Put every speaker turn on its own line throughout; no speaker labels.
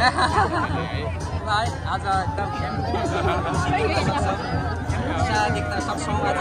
आज एकदम देख्न सक्छौँ आज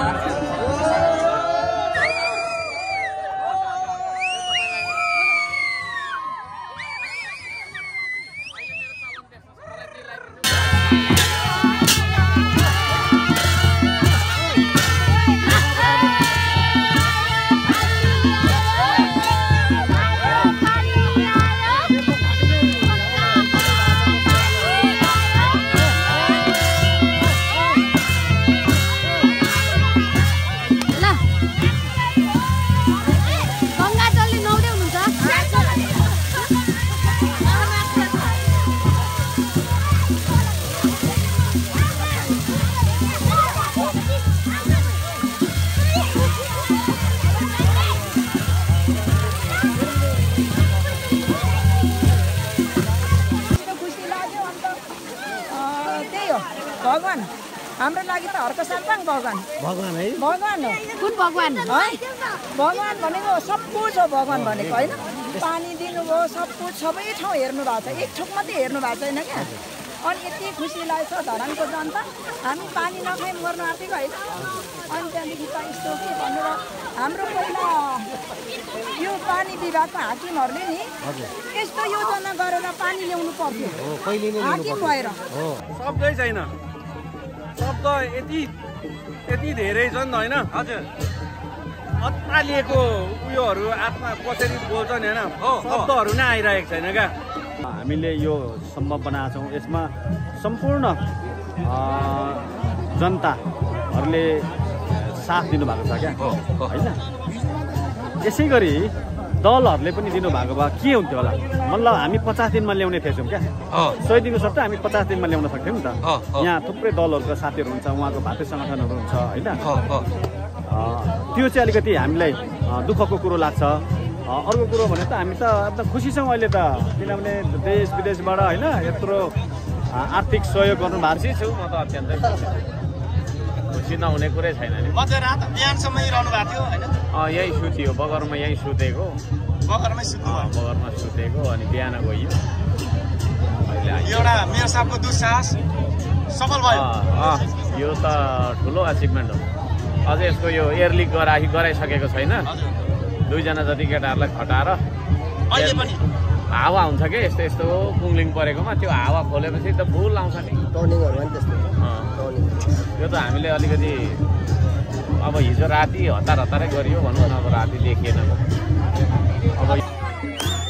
हाम्रो लागि त हर्क सालबाङ भगवान भगवान है भगवान हो कुन भगवान है भगवान भनेको सब कुछ हो भगवान भनेको हैन पानी दिनुभयो सब कुछ सबै ठाउँ हेर्नु भएको छ एक ठोक मात्रै हेर्नु भएको छैन क्या अनि यति खुसी लागेको छ धरानको जनता हामी पानी नखाइ मर्नु आँटेको हैन अनि त्यहाँदेखि त यस्तो के भन्नु हाम्रो पहिला यो पानी विभागको हाकिमहरूले नि यस्तो योजना गरेर पानी ल्याउनु पर्थ्यो हाकिम भएर
सबै छैन शब्द यति धेरै छन् हैन हजुर अत्तालिएको उयोहरू आत्मा कसरी बोल्छन् हैन शब्दहरू नै आइरहेको छैन क्या
हामीले यो सम्भव बनाएको छौँ यसमा सम्पूर्ण जनताहरूले साथ दिनुभएको छ क्या हैन यसै गरी दलहरूले पनि दिनुभएको भए के हुन्थ्यो होला मतलब हामी 50 दिनमा ल्याउने थिएछौँ क्या 100 दिनको सट्टा हामी 50 दिनमा ल्याउन सक्थ्यौँ नि त यहाँ थुप्रै दलहरूको साथीहरू हुन्छ उहाँको भातृ सङ्गठनहरू हुन्छ होइन त्यो चाहिँ अलिकति हामीलाई दुःखको कुरो लाग्छ अर्को कुरो भने त हामी त एकदम खुसी छौँ अहिले त किनभने देश विदेशबाट होइन यत्रो आर्थिक सहयोग गर्नु भएको छु म त अत्यन्तै खुसी नहुने कुरै छैन नि
मध्यरात बिहानसम्म रहनु भएको थियो हैन
यही सुत्यो बगरमा यही सुतेको
बगरमा
सुतेको अनि बिहान गयो
एउटा मेयर साहबको दुस्साहस सफल भयो
यो त ठुलो अचिभमेन्ट हो अझ यसको यो एयर लिक गराइसकेको छैन 2 जना जति केटाहरूलाई खटाएर
अहिले पनि
हावा हुन्छ के यस्तो यस्तो कुङलिङ परेकोमा त्यो हावा खोलेपछि त फुल आउँछ नि
टर्निङहरु पनि त्यस्तो
त्यो त हामीले अलिकति अब हिजो राति हतारै गरियो भनौँ न अब राति देखिएन अब